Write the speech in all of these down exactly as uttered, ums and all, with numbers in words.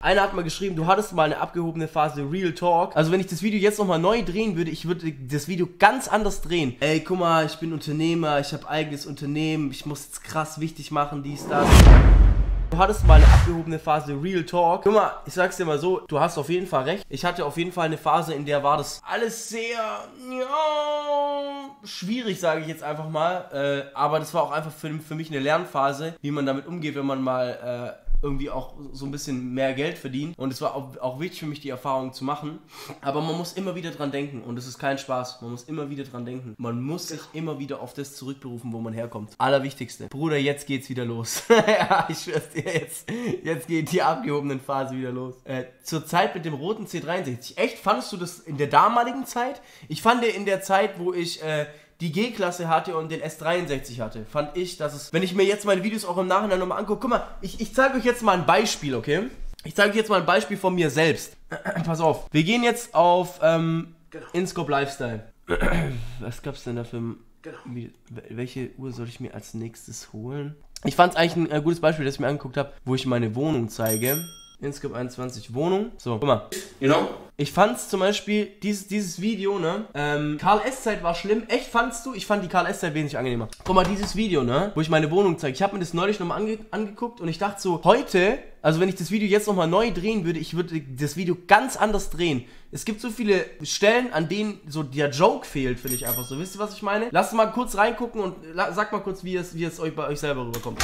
Einer hat mal geschrieben, du hattest mal eine abgehobene Phase Real Talk. Also wenn ich das Video jetzt nochmal neu drehen würde, ich würde das Video ganz anders drehen. Ey, guck mal, ich bin Unternehmer, ich habe eigenes Unternehmen, ich muss jetzt krass wichtig machen, dies, das. Du hattest mal eine abgehobene Phase Real Talk. Guck mal, ich sag's dir mal so, du hast auf jeden Fall recht. Ich hatte auf jeden Fall eine Phase, in der war das alles sehr ja, schwierig, sage ich jetzt einfach mal. Äh, aber das war auch einfach für, für mich eine Lernphase, wie man damit umgeht, wenn man mal äh, irgendwie auch so ein bisschen mehr Geld verdient. Und es war auch, auch wichtig für mich, die Erfahrung zu machen. Aber man muss immer wieder dran denken und es ist kein Spaß. Man muss immer wieder dran denken. Man muss sich immer wieder auf das zurückberufen, wo man herkommt. Allerwichtigste. Bruder, jetzt geht's wieder los. Ja, ich schwör's dir, jetzt, jetzt geht die abgehobenen Phase wieder los. Äh, zur Zeit mit dem roten C dreiundsechzig. Echt? Fandest du das in der damaligen Zeit? Ich fand in der Zeit, wo ich äh, die G-Klasse hatte und den S dreiundsechzig hatte, fand ich, dass es, wenn ich mir jetzt meine Videos auch im Nachhinein nochmal angucke, guck mal, ich, ich zeige euch jetzt mal ein Beispiel, okay? Ich zeige euch jetzt mal ein Beispiel von mir selbst. Pass auf, wir gehen jetzt auf ähm, genau. InScope Lifestyle. Was gab's denn da für ein, genau. wie, welche Uhr soll ich mir als nächstes holen? Ich fand es eigentlich ein äh, gutes Beispiel, das ich mir angeguckt habe, wo ich meine Wohnung zeige. InScope einundzwanzig Wohnung. So, guck mal. You know? Ich fand's zum Beispiel, dieses, dieses Video, ne? Ähm, Karl S-Zeit war schlimm. Echt, fandst du? Ich fand die Karl S-Zeit wesentlich angenehmer. Guck mal, dieses Video, ne? Wo ich meine Wohnung zeige. Ich habe mir das neulich nochmal ange angeguckt und ich dachte so, heute, also wenn ich das Video jetzt nochmal neu drehen würde, ich würde das Video ganz anders drehen. Es gibt so viele Stellen, an denen so der Joke fehlt, finde ich einfach so. Wisst ihr, was ich meine? Lasst mal kurz reingucken und sagt mal kurz, wie es, wie es euch bei euch selber rüberkommt.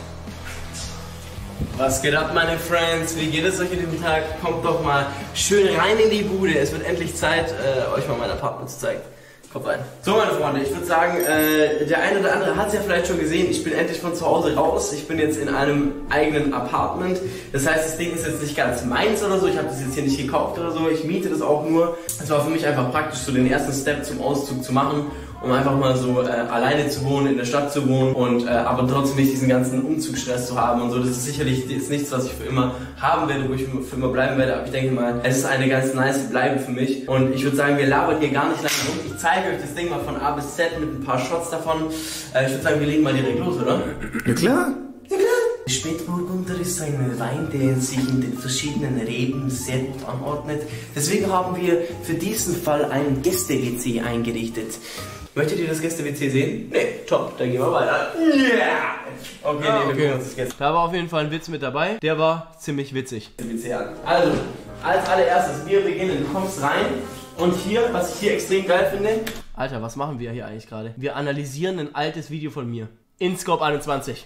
Was geht ab, meine Friends? Wie geht es euch in diesem Tag? Kommt doch mal schön rein in die Bude. Es wird endlich Zeit, äh, euch mal mein Apartment zu zeigen. Kommt rein. So, meine Freunde, ich würde sagen, äh, der eine oder andere hat es ja vielleicht schon gesehen. Ich bin endlich von zu Hause raus. Ich bin jetzt in einem eigenen Apartment. Das heißt, das Ding ist jetzt nicht ganz meins oder so. Ich habe das jetzt hier nicht gekauft oder so. Ich miete das auch nur. Es war für mich einfach praktisch, so den ersten Step zum Auszug zu machen, um einfach mal so äh, alleine zu wohnen, in der Stadt zu wohnen und äh, aber trotzdem nicht diesen ganzen Umzugsstress zu haben und so. Das ist sicherlich das ist nichts, was ich für immer haben werde, wo ich für immer bleiben werde, aber ich denke mal, es ist eine ganz nice Bleibe für mich und ich würde sagen, wir labern hier gar nicht lange rum. Ich zeige euch das Ding mal von A bis Z mit ein paar Shots davon. Äh, ich würde sagen, wir legen mal direkt los, oder? Ja klar. Ja klar. Spätburgunder ist ein Wein, der sich in den verschiedenen Reben sehr gut anordnet. Deswegen haben wir für diesen Fall ein Gäste-W C eingerichtet. Möchtet ihr das Gäste-W C sehen? Nee, top, dann gehen wir weiter. Yeah! Okay, ah, nee, wir gucken uns das Gäste. Da war auf jeden Fall ein Witz mit dabei, der war ziemlich witzig. Also, als allererstes, wir beginnen, du kommst rein und hier, was ich hier extrem geil finde. Alter, was machen wir hier eigentlich gerade? Wir analysieren ein altes Video von mir. InScope einundzwanzig.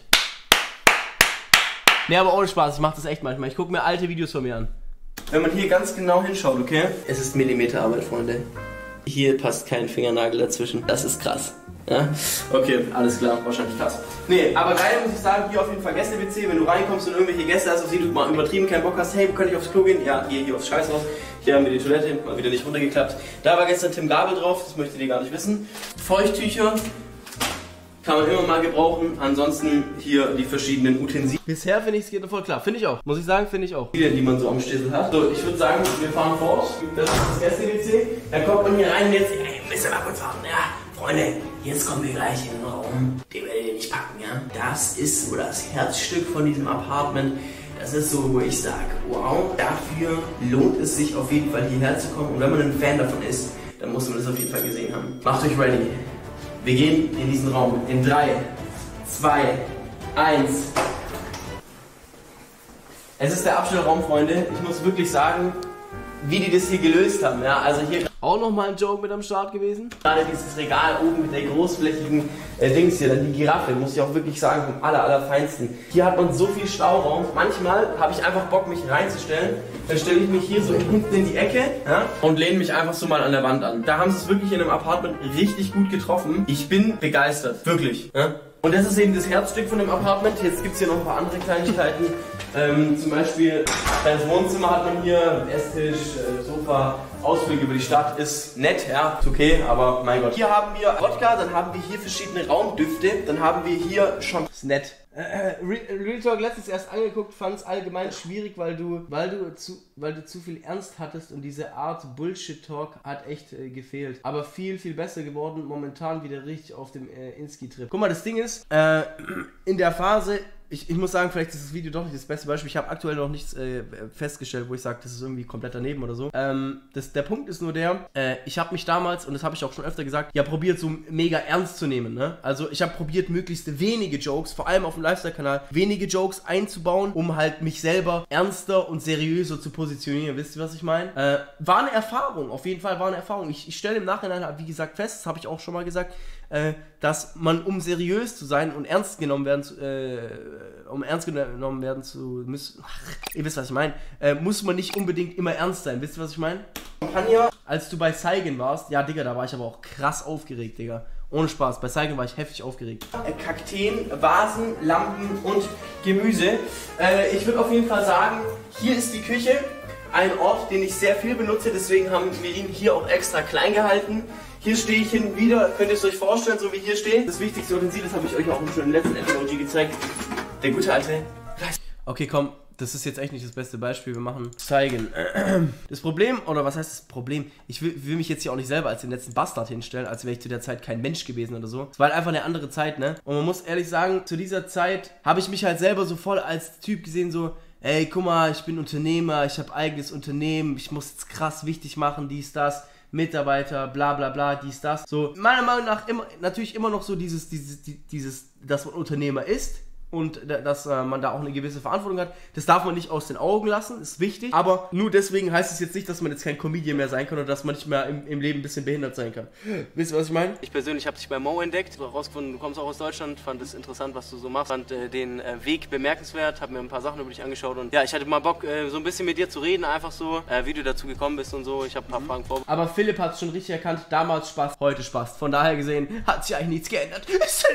Ne, aber ohne Spaß, ich mach das echt manchmal. Ich gucke mir alte Videos von mir an. Wenn man hier ganz genau hinschaut, okay? Es ist Millimeterarbeit, Freunde. Hier passt kein Fingernagel dazwischen. Das ist krass. Ja? Okay, alles klar, wahrscheinlich krass. Nee, aber geil muss ich sagen, hier auf jeden Fall Gäste-W C. Wenn du reinkommst und irgendwelche Gäste hast, auf die du mal übertrieben keinen Bock hast, hey, wo kann ich aufs Klo gehen? Ja, geh hier aufs Scheißhaus. Hier haben wir die Toilette, mal wieder nicht runtergeklappt. Da war gestern Tim Gabel drauf, das möchtet ihr gar nicht wissen. Feuchttücher. Kann man immer mal gebrauchen. Ansonsten hier die verschiedenen Utensilien. Bisher finde ich es geht voll klar. Finde ich auch. Muss ich sagen, finde ich auch. Die, die man so am Stissel hat. So, ich würde sagen, wir fahren fort. Das ist das Gäste-W C. Dann kommt man hier rein und jetzt, ey, müssen wir mal kurz warten. Ja, Freunde, jetzt kommen wir gleich in den Raum. Den werdet ihr nicht packen, ja. Das ist so das Herzstück von diesem Apartment. Das ist so, wo ich sage, wow, dafür lohnt es sich auf jeden Fall hierher zu kommen. Und wenn man ein Fan davon ist, dann muss man das auf jeden Fall gesehen haben. Macht euch ready. Wir gehen in diesen Raum. In drei, zwei, eins. Es ist der Abstellraum, Freunde. Ich muss wirklich sagen, wie die das hier gelöst haben. Ja, also hier auch nochmal ein Joke mit am Start gewesen. Gerade dieses Regal oben mit der großflächigen äh, Dings hier, dann die Giraffe, muss ich auch wirklich sagen, vom aller, allerfeinsten. Hier hat man so viel Stauraum. Manchmal habe ich einfach Bock, mich reinzustellen. Dann stelle ich mich hier so hinten in die Ecke, ja, und lehne mich einfach so mal an der Wand an. Da haben sie es wirklich in einem Apartment richtig gut getroffen. Ich bin begeistert, wirklich. Ja. Und das ist eben das Herzstück von dem Apartment. Jetzt gibt es hier noch ein paar andere Kleinigkeiten. Ähm, zum Beispiel das Wohnzimmer hat man hier, Esstisch, äh, Sofa, Ausblick über die Stadt ist nett, ja, ist okay, aber mein Gott. Hier haben wir Wodka, dann haben wir hier verschiedene Raumdüfte, dann haben wir hier schon... Ist nett. Äh, Real Talk letztens erst angeguckt, fand es allgemein schwierig, weil du, weil du zu, weil du zu viel Ernst hattest und diese Art Bullshit-Talk hat echt äh, gefehlt. Aber viel, viel besser geworden, momentan wieder richtig auf dem äh, Inski-Trip. Guck mal, das Ding ist, äh, in der Phase, ich, ich muss sagen, vielleicht ist das Video doch nicht das beste Beispiel. Ich habe aktuell noch nichts äh, festgestellt, wo ich sage, das ist irgendwie komplett daneben oder so. Ähm, das, der Punkt ist nur der, äh, ich habe mich damals, und das habe ich auch schon öfter gesagt, ja probiert so mega ernst zu nehmen, ne? Also ich habe probiert, möglichst wenige Jokes, vor allem auf dem Lifestyle-Kanal, wenige Jokes einzubauen, um halt mich selber ernster und seriöser zu positionieren. Wisst ihr, was ich meine? Äh, war eine Erfahrung, auf jeden Fall war eine Erfahrung. Ich, ich stelle im Nachhinein, wie gesagt, fest, das habe ich auch schon mal gesagt, äh, dass man, um seriös zu sein und ernst genommen werden zu, äh, um ernst genommen werden zu müssen, ach, ihr wisst, was ich meine, äh, muss man nicht unbedingt immer ernst sein. Wisst ihr, was ich meine? Panja, als du bei Saigen warst, ja, Digga, da war ich aber auch krass aufgeregt, Digga. Ohne Spaß, bei Saigen war ich heftig aufgeregt. Kakteen, Vasen, Lampen und Gemüse. Äh, ich würde auf jeden Fall sagen, hier ist die Küche. Ein Ort, den ich sehr viel benutze, deswegen haben wir ihn hier auch extra klein gehalten. Hier stehe ich hin wieder, könnt ihr es euch vorstellen, so wie hier stehe. Das wichtigste Utensil, das habe ich euch auch schon im letzten Emoji gezeigt. Der gute alte Reis. Okay, komm, das ist jetzt echt nicht das beste Beispiel, wir machen zeigen. Das Problem, oder was heißt das Problem? Ich will, will mich jetzt hier auch nicht selber als den letzten Bastard hinstellen, als wäre ich zu der Zeit kein Mensch gewesen oder so. Es war halt einfach eine andere Zeit, ne? Und man muss ehrlich sagen, zu dieser Zeit habe ich mich halt selber so voll als Typ gesehen, so, ey, guck mal, ich bin Unternehmer, ich habe eigenes Unternehmen, ich muss jetzt krass wichtig machen, dies, das. Mitarbeiter, bla bla bla, dies, das. So, meiner Meinung nach immer, natürlich immer noch so dieses, dieses, dieses, dass man Unternehmer ist und dass äh, man da auch eine gewisse Verantwortung hat. Das darf man nicht aus den Augen lassen, ist wichtig. Aber nur deswegen heißt es jetzt nicht, dass man jetzt kein Comedian mehr sein kann oder dass man nicht mehr im, im Leben ein bisschen behindert sein kann. Wisst ihr, was ich meine? Ich persönlich habe dich bei Mo entdeckt, herausgefunden, du kommst auch aus Deutschland, fand es interessant, was du so machst, fand äh, den äh, Weg bemerkenswert, habe mir ein paar Sachen über dich angeschaut und ja, ich hatte mal Bock, äh, so ein bisschen mit dir zu reden, einfach so, äh, wie du dazu gekommen bist und so. Ich habe ein paar mhm. Fragen vorbereitet. Aber Philipp hat es schon richtig erkannt, damals Spaß, heute Spaß. Von daher gesehen, hat sich eigentlich nichts geändert.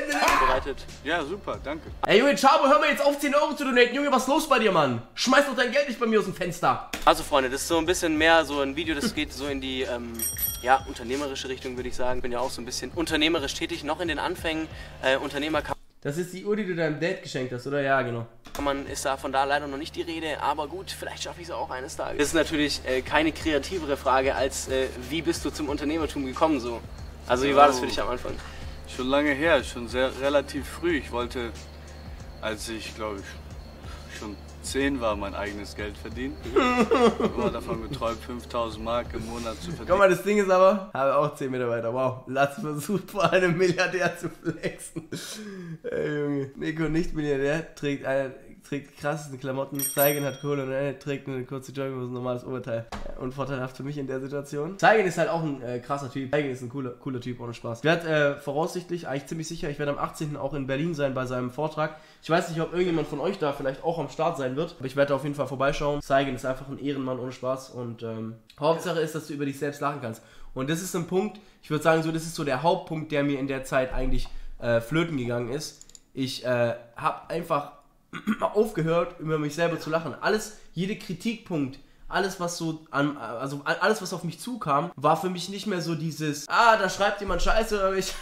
Ja, super, danke. Ey Junge, Chabo, hör mal jetzt auf, zehn Euro zu donaten. Junge, was ist los bei dir, Mann? Schmeiß doch dein Geld nicht bei mir aus dem Fenster. Also Freunde, das ist so ein bisschen mehr so ein Video, das geht so in die, ähm, ja, unternehmerische Richtung, würde ich sagen. Ich bin ja auch so ein bisschen unternehmerisch tätig, noch in den Anfängen. Äh, Unternehmer kann Das ist die Uhr, die du deinem Dad geschenkt hast, oder? Ja, genau. Man ist da von da leider noch nicht die Rede, aber gut, vielleicht schaffe ich es auch eines Tages. Das ist natürlich äh, keine kreativere Frage als, äh, wie bist du zum Unternehmertum gekommen so? Also wie war das für dich am Anfang? Schon lange her, schon sehr relativ früh. Ich wollte, als ich glaube ich schon zehn war, mein eigenes Geld verdienen. Ich war davon geträumt, fünftausend Mark im Monat zu verdienen. Guck mal, das Ding ist aber, habe auch zehn Mitarbeiter. Wow, Latz versucht vor einem Milliardär zu flexen. Ey Junge, Nico nicht Milliardär, trägt eine, trägt die krassesten Klamotten, Zeigen hat Kohle und er trägt nur eine kurze Jogginghose, ein normales Oberteil. Unvorteilhaft für mich in der Situation. Zeigen ist halt auch ein äh, krasser Typ. Zeigen ist ein cooler, cooler Typ, ohne Spaß. Ich werde äh, voraussichtlich, eigentlich ziemlich sicher, ich werde am achtzehnten auch in Berlin sein bei seinem Vortrag. Ich weiß nicht, ob irgendjemand von euch da vielleicht auch am Start sein wird, aber ich werde auf jeden Fall vorbeischauen. Zeigen ist einfach ein Ehrenmann, ohne Spaß und ähm, Hauptsache ist, dass du über dich selbst lachen kannst. Und das ist ein Punkt, ich würde sagen, so das ist so der Hauptpunkt, der mir in der Zeit eigentlich äh, flöten gegangen ist. Ich äh, habe einfach aufgehört, über mich selber zu lachen. Alles, jede Kritikpunkt, alles was so an, also alles was auf mich zukam, war für mich nicht mehr so dieses, ah, da schreibt jemand Scheiße über mich,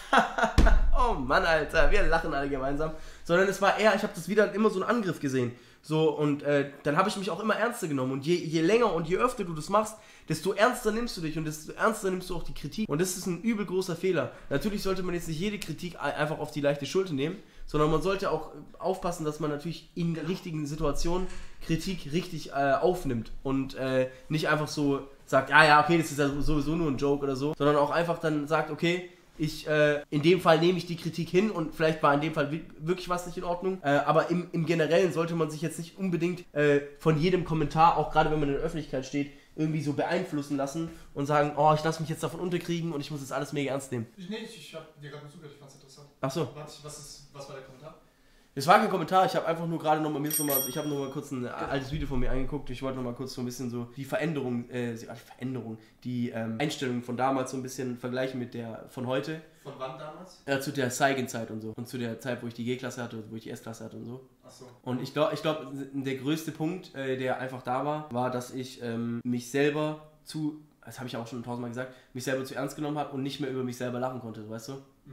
oh Mann, Alter, wir lachen alle gemeinsam, sondern es war eher, ich habe das wieder immer so einen Angriff gesehen, so und äh, dann habe ich mich auch immer ernster genommen und je, je länger und je öfter du das machst, desto ernster nimmst du dich und desto ernster nimmst du auch die Kritik und das ist ein übel großer Fehler. Natürlich sollte man jetzt nicht jede Kritik einfach auf die leichte Schulter nehmen, sondern man sollte auch aufpassen, dass man natürlich in der richtigen Situation Kritik richtig äh, aufnimmt und äh, nicht einfach so sagt, ja, ja, okay, das ist ja sowieso nur ein Joke oder so, sondern auch einfach dann sagt, okay, ich, äh, in dem Fall nehme ich die Kritik hin und vielleicht war in dem Fall wirklich was nicht in Ordnung, äh, aber im, im Generellen sollte man sich jetzt nicht unbedingt äh, von jedem Kommentar, auch gerade wenn man in der Öffentlichkeit steht, irgendwie so beeinflussen lassen und sagen, oh, ich lasse mich jetzt davon unterkriegen und ich muss jetzt alles mega ernst nehmen. Ich, nee, ich, ich hab dir gerade mal zugehört, ich fand's interessant. Ach so. Was, was, ist, was war der Kommentar? Es war kein Kommentar, ich habe einfach nur gerade nochmal, mir ist noch mal, ich habe nochmal kurz ein altes Video von mir angeguckt, ich wollte nochmal kurz so ein bisschen so die Veränderung, äh, die Veränderung, die ähm, Einstellung von damals so ein bisschen vergleichen mit der von heute. Von wann damals? Äh, zu der Saigen-Zeit und so und zu der Zeit, wo ich die G-Klasse hatte, wo ich die S-Klasse hatte und so. Ach so. Und ich glaube, ich glaub, der größte Punkt, äh, der einfach da war, war, dass ich ähm, mich selber zu, das habe ich auch schon tausendmal gesagt, mich selber zu ernst genommen habe und nicht mehr über mich selber lachen konnte, weißt du? Mhm.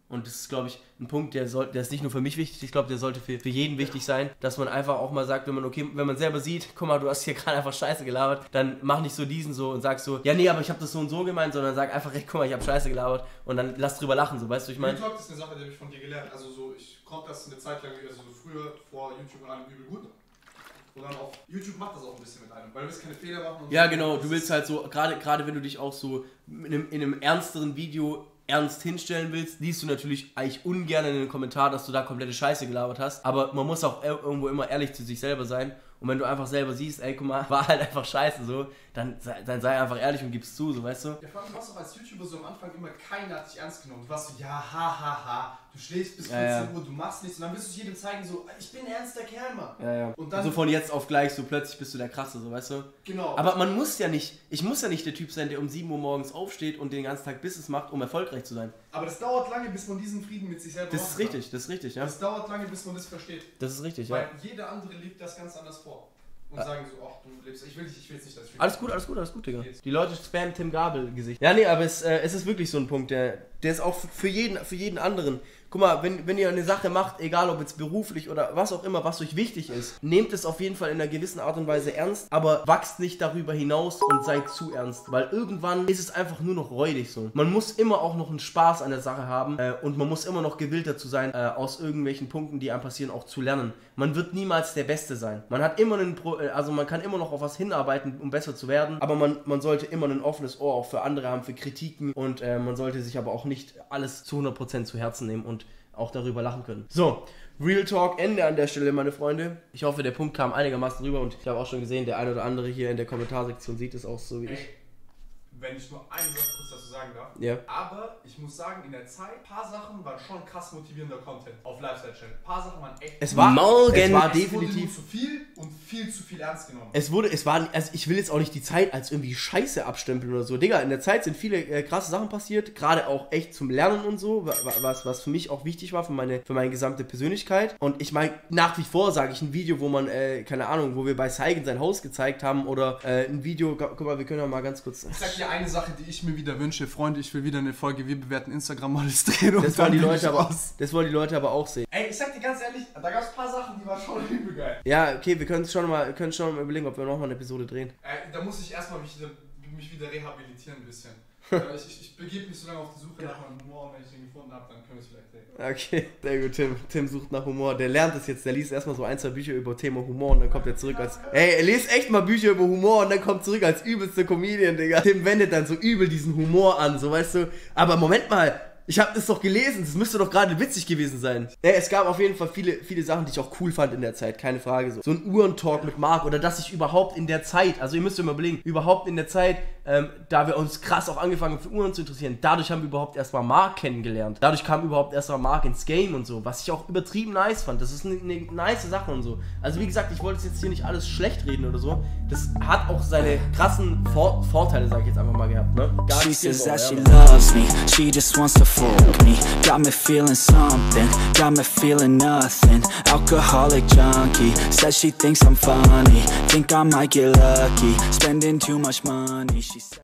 Und das ist, glaube ich, ein Punkt, der, soll, der ist nicht nur für mich wichtig, ich glaube, der sollte für, für jeden wichtig sein, dass man einfach auch mal sagt, wenn man, okay, wenn man selber sieht, guck mal, du hast hier gerade einfach Scheiße gelabert, dann mach nicht so diesen so und sag so, ja nee, aber ich habe das so und so gemeint, sondern sag einfach, ey, guck mal, ich habe Scheiße gelabert und dann lass drüber lachen, so, weißt du, ich meine. Real Talk ist eine Sache, die habe ich von dir gelernt, also so, ich konnte das eine Zeit lang, also so früher vor YouTube und allem übel gut. Und dann auf YouTube macht das auch ein bisschen mit einem, weil du willst keine Fehler machen. Und ja so. genau, du willst halt so, gerade gerade wenn du dich auch so in einem, in einem ernsteren Video ernst hinstellen willst, liest du natürlich eigentlich ungern in den Kommentar, dass du da komplette Scheiße gelabert hast, aber man muss auch irgendwo immer ehrlich zu sich selber sein und wenn du einfach selber siehst, ey guck mal, war halt einfach scheiße so, dann, dann sei einfach ehrlich und gib's zu, so weißt du. Ja, vor allem, du warst auch als YouTuber so am Anfang immer, keiner hat dich ernst genommen, du warst so, ja, ha, ha, ha, du schläfst bis vierzehn ja, ja. Uhr, du machst nichts und dann willst du es jedem zeigen, so, ich bin ein ernster Kerl, Mann. Ja, ja. Und dann, so von jetzt auf gleich, so plötzlich bist du der Krasse, so weißt du. Genau. Aber man muss ja nicht, ich muss ja nicht der Typ sein, der um sieben Uhr morgens aufsteht und den ganzen Tag Business macht, um erfolgreich zu sein. Aber das dauert lange, bis man diesen Frieden mit sich selber Das ist richtig, das ist richtig, ja. Das dauert lange, bis man das versteht. Das ist richtig, Weil ja. jeder andere lebt das ganz anders vor. Und Ja. sagen so, ach, du lebst, ich will dich, ich will jetzt nicht, dass ich Alles gut, alles gut, alles gut, Digga. Die Leute spammen Tim Gabel-Gesicht. Ja, nee, aber es, äh, es ist wirklich so ein Punkt, der, der ist auch für jeden, für jeden anderen. Guck mal, wenn, wenn ihr eine Sache macht, egal ob jetzt beruflich oder was auch immer, was euch wichtig ist, nehmt es auf jeden Fall in einer gewissen Art und Weise ernst, aber wachst nicht darüber hinaus und seid zu ernst, weil irgendwann ist es einfach nur noch räudig so. Man muss immer auch noch einen Spaß an der Sache haben äh, und man muss immer noch gewillt dazu sein, äh, aus irgendwelchen Punkten, die einem passieren, auch zu lernen. Man wird niemals der Beste sein. Man hat immer einen, Pro äh, also man kann immer noch auf was hinarbeiten, um besser zu werden, aber man, man sollte immer ein offenes Ohr auch für andere haben, für Kritiken und äh, man sollte sich aber auch nicht alles zu hundert Prozent zu Herzen nehmen und auch darüber lachen können. So, Real Talk Ende an der Stelle, meine Freunde. Ich hoffe, der Punkt kam einigermaßen rüber und ich habe auch schon gesehen, der eine oder andere hier in der Kommentarsektion sieht es auch so wie ich. Wenn ich nur eine Sache kurz dazu sagen darf. Ja. Aber ich muss sagen, in der Zeit, ein paar Sachen waren schon krass motivierender Content auf Lifestyle-Channel. Ein paar Sachen waren echt. Es war, Morgen. es war Es wurde nur definitiv. zu viel und viel zu viel ernst genommen. Es wurde, es war, also ich will jetzt auch nicht die Zeit als irgendwie Scheiße abstempeln oder so. Digga, in der Zeit sind viele äh, krasse Sachen passiert, gerade auch echt zum Lernen und so, was, was für mich auch wichtig war, für meine, für meine gesamte Persönlichkeit. Und ich meine, nach wie vor sage ich ein Video, wo man, äh, keine Ahnung, wo wir bei Saigen sein Haus gezeigt haben oder äh, ein Video, guck mal, wir können ja mal ganz kurz. Ich sag dir eine Sache, die ich mir wieder wünsche, Freunde, ich will wieder eine Folge, wir bewerten Instagram-Models drehen und Das dann wollen die bin Leute ich aber, raus. das wollen die Leute aber auch sehen. Ey, ich sag dir ganz ehrlich, da gab es ein paar Sachen, die waren schon übel geil. Ja, okay, wir können schon mal, können schon mal überlegen, ob wir nochmal eine Episode drehen. Ey, da muss ich erstmal mich wieder, mich wieder rehabilitieren ein bisschen. Ja, ich, ich, ich begebe mich so lange auf die Suche nach meinem Humor und wenn ich den gefunden habe, dann können wir es vielleicht sehen. Okay, sehr gut, Tim. Tim sucht nach Humor. Der lernt es jetzt. Der liest erstmal so ein, zwei Bücher über Thema Humor und dann kommt er zurück als... Ey, er liest echt mal Bücher über Humor und dann kommt zurück als übelste Comedian, Digga. Tim wendet dann so übel diesen Humor an, so weißt du. Aber Moment mal, ich hab das doch gelesen. Das müsste doch gerade witzig gewesen sein. Ja, es gab auf jeden Fall viele, viele Sachen, die ich auch cool fand in der Zeit. Keine Frage. So, so ein Uhrentalk mit Marc oder dass ich überhaupt in der Zeit, also ihr müsst euch mal überlegen, überhaupt in der Zeit, ähm, da wir uns krass auch angefangen haben für Uhren zu interessieren, dadurch haben wir überhaupt erstmal Marc kennengelernt. Dadurch kam überhaupt erstmal Marc ins Game und so, was ich auch übertrieben nice fand. Das ist eine, eine nice Sache und so. Also wie gesagt, ich wollte jetzt hier nicht alles schlecht reden oder so. Das hat auch seine krassen Vor Vorteile, sag ich jetzt einfach mal gehabt, ne? Gar She nicht says so, that ja, she aber- loves me, she just wants to fuck me. Got me feeling something, got me feeling nothing. Alcoholic junkie, says she thinks I'm funny. Think I might get lucky, spending too much money. She said